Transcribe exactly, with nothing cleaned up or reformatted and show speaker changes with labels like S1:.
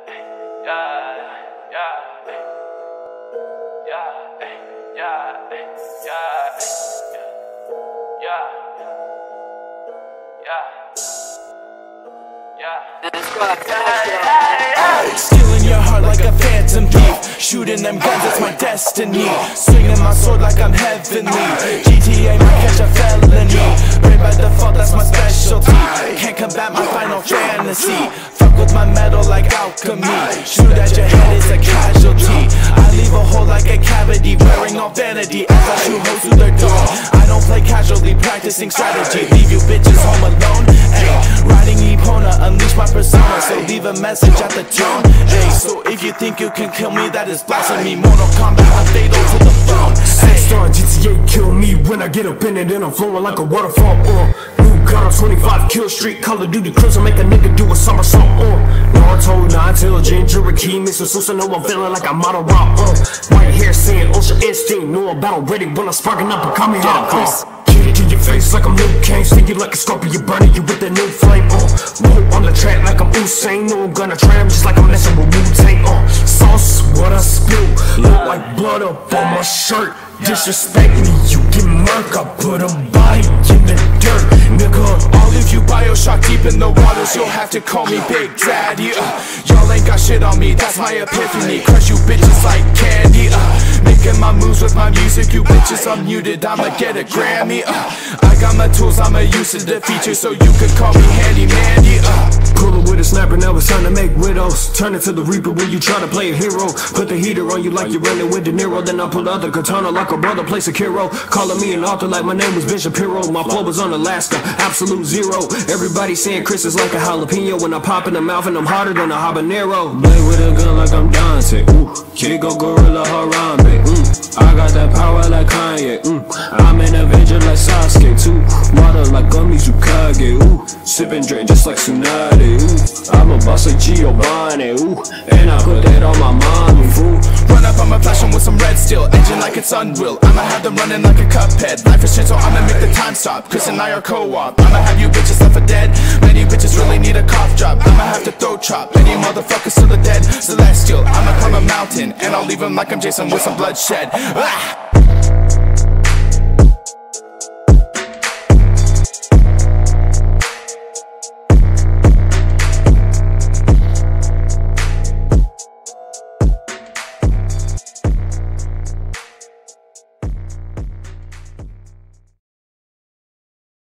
S1: Stealing your heart like a phantom thief, shooting them guns, it's my destiny. Swinging my sword like I'm heavenly. G T A might catch a felony. Brain by default, that's my specialty. Can't combat my final fantasy. Fuck with my metal like alchemy. Shoot at your head, it's a casualty. I leave a hole like a cavity, wearing all vanity as I shoot hoes through their dome. I don't play casually, practicing strategy. Leave you bitches home alone. Ay, riding Epona, unleash my persona. So leave a message at the tone. Ay, so if you think you can kill me, that is blasphemy. Mortal Kombat, I'm fatal to the bone.
S2: Six-star G T A kill me when I get up in it, and I'm flowing like a waterfall. Uh, new gun on twenty-five kill street, Call of Duty Crimson, make a nigga do a somersault. Uh, Naruto, Nine-Tail, Ginger, Key, Mister Sousa, know I'm feeling like I'm out of rock. Uh, white hair saying Ultra Instinct, know I'm battle ready when I'm sparking up and coming out. Uh, Get it to your face like I'm Luke Kane, stick you like a scorpion, burning you with the new flame. Uh, roll on the track like I'm Usain, know I'm gonna try him just like I'm messing with Wu-Tang. Uh, sauce, what I spill, look like blood up on my shirt. Disrespect me, you get murk, I put a body in the dirt, nigga.
S1: I'll leave you Bioshock deep in the waters, you'll have to call me Big Daddy. uh, Y'all ain't got shit on me, that's my epiphany. Crush you bitches like candy. uh, Making my moves with my music, you bitches unmuted, I'ma get a Grammy. uh, I got my tools, I'ma use to defeat you, so you could call me Handy Mandy. uh,
S2: Pullin' with a sniper, now it's time to make widows. Turn it to the Reaper when you try to play a hero. Put the heater on you like you're running with De Niro. Then I pull out the katana like a brother plays a Kiro. Calling me an author like my name was Ben Shapiro. My flow was on Alaska, absolute zero. Everybody saying Chris is like a jalapeno. When I pop in the mouth and I'm harder than a habanero. Blade with a gun like I'm Dante, ooh. Kid go gorilla Harambe, mm. I got that power like Kanye, mm. I'm an Avenger like Sasuke, too. Water like Gummy Tsukage, ooh. Sippin' drink just like Tsunade. Ooh, I'm a boss like Giovanni, ooh, and I put that on my mommy, fool.
S1: Run up, I'ma flash 'em with some red steel, engine like it's Unreal. I'ma have them running like a Cuphead. Life is shit, so I'ma make the time stop. Chris and I are co-op. I'ma have you bitches left for dead. Many bitches really need a cough drop. I'ma have to throat chop any motherfuckers to the dead. Celestial, I'ma climb a mountain, and I'll leave 'em like I'm Jason with some bloodshed. Ah!